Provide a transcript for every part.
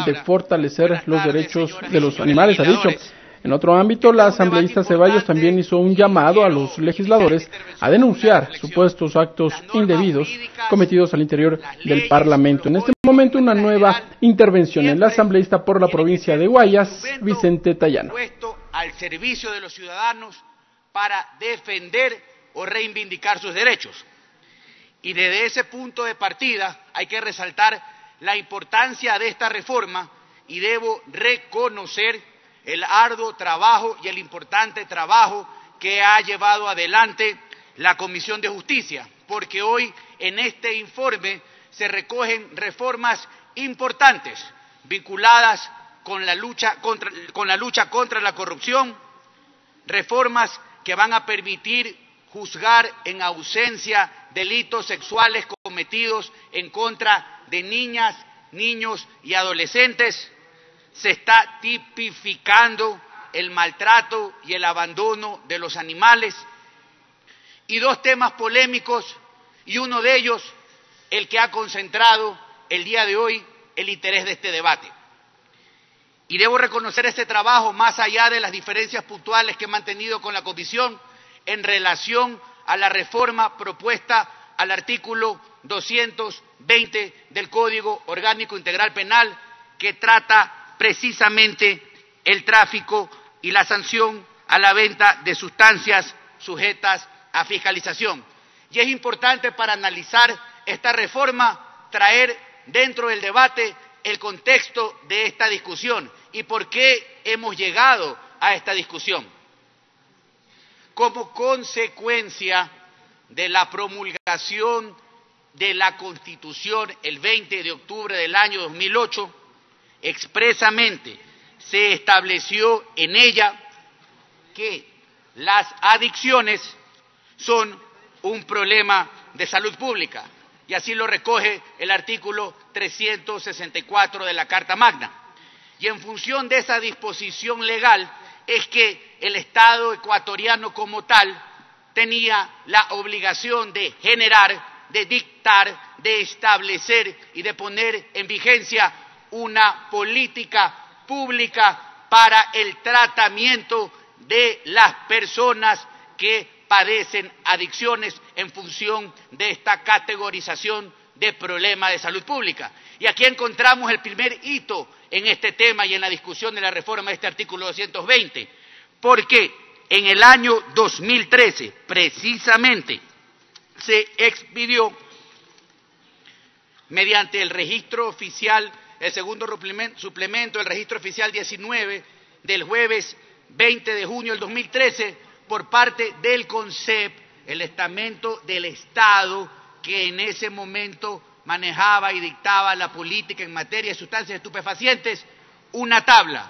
de fortalecer los derechos de los animales, ha dicho. En otro ámbito, la asambleísta Ceballos también hizo un llamado a los legisladores a denunciar supuestos actos indebidos cometidos al interior del Parlamento. En este momento, una nueva intervención en la asambleísta por la provincia de Guayas, Vicente Tayano. Al servicio de los ciudadanos para defender o reivindicar sus derechos. Y desde ese punto de partida hay que resaltar la importancia de esta reforma y debo reconocer el arduo trabajo y el importante trabajo que ha llevado adelante la Comisión de Justicia, porque hoy en este informe se recogen reformas importantes vinculadas con la lucha contra la corrupción, reformas que van a permitir juzgar en ausencia delitos sexuales cometidos en contra de niñas, niños y adolescentes. Se está tipificando el maltrato y el abandono de los animales. Y dos temas polémicos, y uno de ellos el que ha concentrado el día de hoy el interés de este debate. Y debo reconocer este trabajo más allá de las diferencias puntuales que he mantenido con la Comisión en relación a la reforma propuesta al artículo 220 del Código Orgánico Integral Penal, que trata precisamente el tráfico y la sanción a la venta de sustancias sujetas a fiscalización. Y es importante para analizar esta reforma traer dentro del debate el contexto de esta discusión y por qué hemos llegado a esta discusión. Como consecuencia de la promulgación de la Constitución el 20 de octubre del año 2008, expresamente se estableció en ella que las adicciones son un problema de salud pública, y así lo recoge el artículo 364 de la Carta Magna. Y en función de esa disposición legal es que el Estado ecuatoriano como tal tenía la obligación de generar, de dictar, de establecer y de poner en vigencia una política pública para el tratamiento de las personas que padecen adicciones en función de esta categorización de problema de salud pública. Y aquí encontramos el primer hito en este tema y en la discusión de la reforma de este artículo 220, porque en el año 2013, precisamente, se expidió mediante el registro oficial, el segundo suplemento, el registro oficial 19 del jueves 20 de junio del 2013, por parte del CONCEP, el estamento del Estado que en ese momento manejaba y dictaba la política en materia de sustancias estupefacientes, una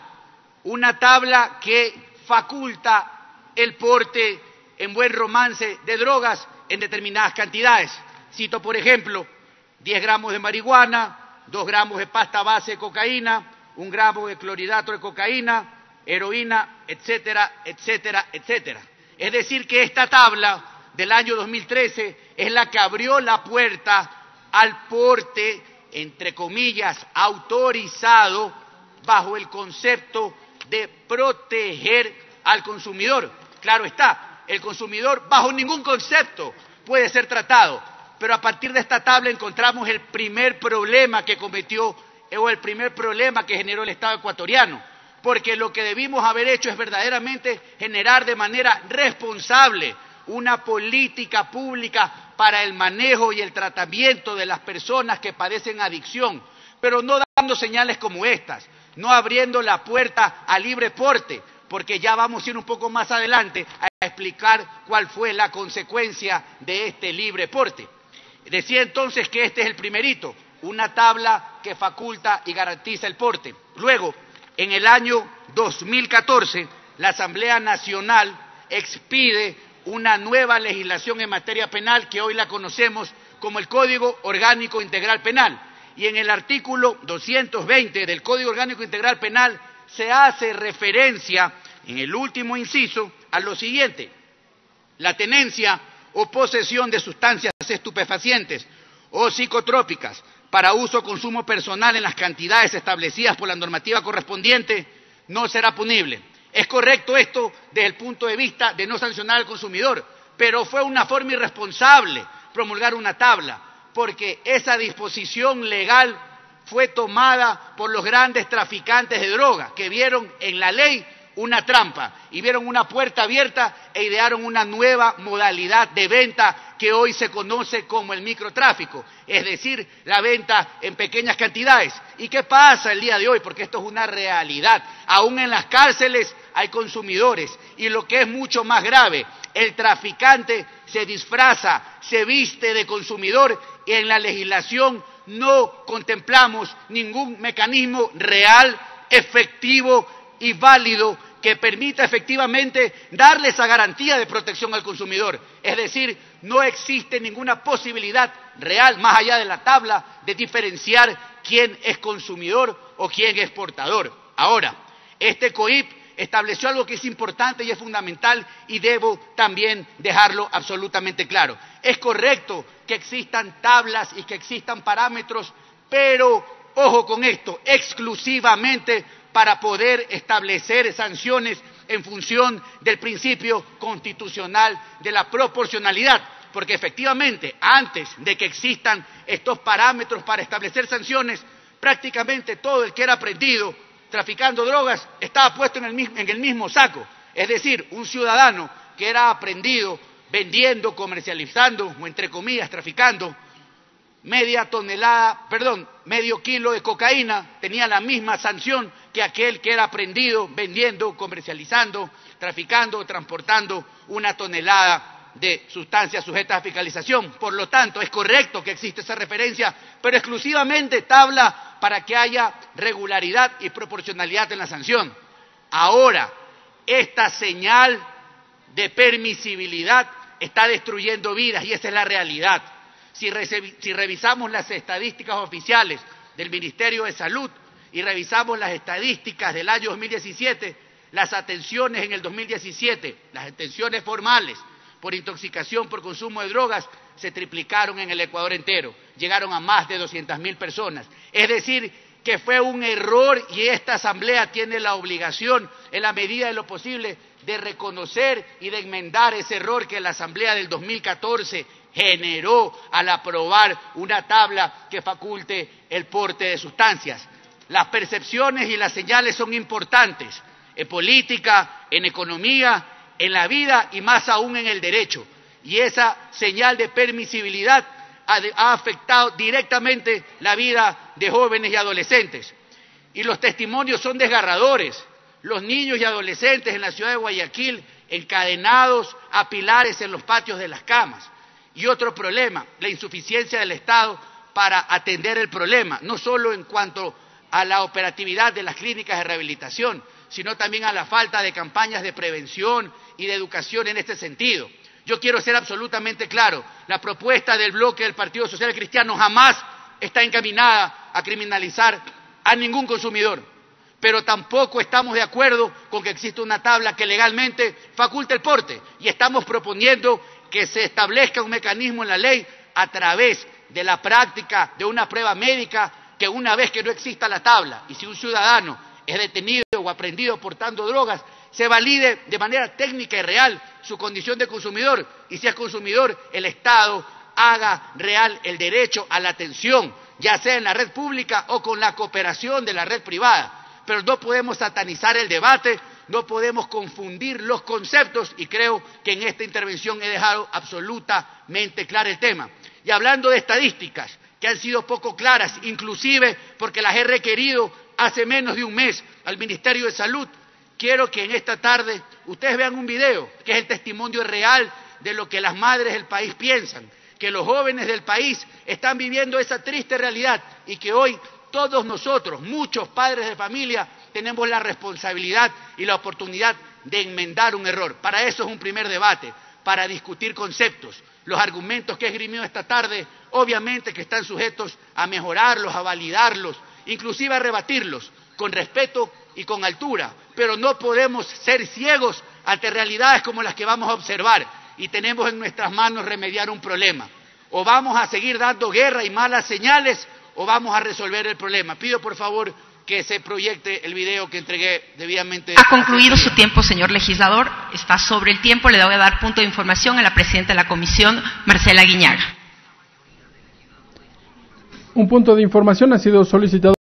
tabla que faculta el porte en buen romance de drogas en determinadas cantidades. Cito, por ejemplo, 10 gramos de marihuana, 2 gramos de pasta base de cocaína, 1 gramo de clorhidrato de cocaína, heroína, etcétera, etcétera, etcétera. Es decir, que esta tabla del año 2013 es la que abrió la puerta al porte, entre comillas, autorizado bajo el concepto de proteger al consumidor. Claro está, el consumidor bajo ningún concepto puede ser tratado, pero a partir de esta tabla encontramos el primer problema que cometió o el primer problema que generó el Estado ecuatoriano, porque lo que debimos haber hecho es verdaderamente generar de manera responsable una política pública para el manejo y el tratamiento de las personas que padecen adicción, pero no dando señales como estas, no abriendo la puerta al libre porte, porque ya vamos a ir un poco más adelante a explicar cuál fue la consecuencia de este libre porte. Decía entonces que este es el primer hito, una tabla que faculta y garantiza el porte. Luego, en el año 2014, la Asamblea Nacional expide una nueva legislación en materia penal que hoy la conocemos como el Código Orgánico Integral Penal. Y en el artículo 220 del Código Orgánico Integral Penal se hace referencia, en el último inciso, a lo siguiente: la tenencia o posesión de sustancias estupefacientes o psicotrópicas para uso o consumo personal en las cantidades establecidas por la normativa correspondiente no será punible. Es correcto esto desde el punto de vista de no sancionar al consumidor, pero fue una forma irresponsable promulgar una tabla, porque esa disposición legal fue tomada por los grandes traficantes de droga, que vieron en la ley una trampa y vieron una puerta abierta e idearon una nueva modalidad de venta que hoy se conoce como el microtráfico, es decir, la venta en pequeñas cantidades. ¿Y qué pasa el día de hoy? Porque esto es una realidad. Aún en las cárceles hay consumidores y lo que es mucho más grave, el traficante se disfraza, se viste de consumidor y en la legislación no contemplamos ningún mecanismo real, efectivo y válido que permita efectivamente darle esa garantía de protección al consumidor. Es decir, no existe ninguna posibilidad real, más allá de la tabla, de diferenciar quién es consumidor o quién es portador. Ahora, este COIP estableció algo que es importante y es fundamental y debo también dejarlo absolutamente claro. Es correcto que existan tablas y que existan parámetros, pero ojo con esto, exclusivamente para poder establecer sanciones en función del principio constitucional de la proporcionalidad, porque efectivamente antes de que existan estos parámetros para establecer sanciones, prácticamente todo el que era aprehendido traficando drogas estaba puesto en el mismo saco, es decir, un ciudadano que era aprehendido vendiendo, comercializando o entre comillas traficando medio kilo de cocaína tenía la misma sanción que aquel que era aprehendido vendiendo, comercializando, traficando o transportando una tonelada de sustancias sujetas a fiscalización. Por lo tanto, es correcto que existe esa referencia, pero exclusivamente tabla para que haya regularidad y proporcionalidad en la sanción. Ahora, esta señal de permisibilidad está destruyendo vidas y esa es la realidad. Si revisamos las estadísticas oficiales del Ministerio de Salud y revisamos las estadísticas del año 2017, las atenciones en el 2017, las atenciones formales por intoxicación por consumo de drogas, se triplicaron en el Ecuador entero, llegaron a más de 200.000 personas. Es decir, que fue un error y esta Asamblea tiene la obligación, en la medida de lo posible, de reconocer y de enmendar ese error que la Asamblea del 2014 generó al aprobar una tabla que faculte el porte de sustancias. Las percepciones y las señales son importantes en política, en economía, en la vida y más aún en el derecho. Y esa señal de permisibilidad ha afectado directamente la vida de jóvenes y adolescentes. Y los testimonios son desgarradores. Los niños y adolescentes en la ciudad de Guayaquil encadenados a pilares en los patios de las camas. Y otro problema, la insuficiencia del Estado para atender el problema, no solo en cuanto a la operatividad de las clínicas de rehabilitación, sino también a la falta de campañas de prevención y de educación en este sentido. Yo quiero ser absolutamente claro, la propuesta del bloque del Partido Social Cristiano jamás está encaminada a criminalizar a ningún consumidor, pero tampoco estamos de acuerdo con que exista una tabla que legalmente faculte el porte y estamos proponiendo que se establezca un mecanismo en la ley a través de la práctica de una prueba médica que una vez que no exista la tabla y si un ciudadano es detenido o aprehendido portando drogas, se valide de manera técnica y real su condición de consumidor y si es consumidor, el Estado haga real el derecho a la atención, ya sea en la red pública o con la cooperación de la red privada. Pero no podemos satanizar el debate, no podemos confundir los conceptos y creo que en esta intervención he dejado absolutamente claro el tema. Y hablando de estadísticas que han sido poco claras, inclusive porque las he requerido hace menos de un mes al Ministerio de Salud, quiero que en esta tarde ustedes vean un video que es el testimonio real de lo que las madres del país piensan, que los jóvenes del país están viviendo esa triste realidad y que hoy todos nosotros, muchos padres de familia, tenemos la responsabilidad y la oportunidad de enmendar un error. Para eso es un primer debate, para discutir conceptos. Los argumentos que he esgrimido esta tarde, obviamente que están sujetos a mejorarlos, a validarlos, inclusive a rebatirlos, con respeto y con altura. Pero no podemos ser ciegos ante realidades como las que vamos a observar y tenemos en nuestras manos remediar un problema. O vamos a seguir dando guerra y malas señales, o vamos a resolver el problema. Pido, por favor, que se proyecte el video que entregué debidamente. Ha concluido su tiempo, señor legislador. Está sobre el tiempo. Le voy a dar punto de información a la presidenta de la comisión, Marcela Guiñaga. Un punto de información ha sido solicitado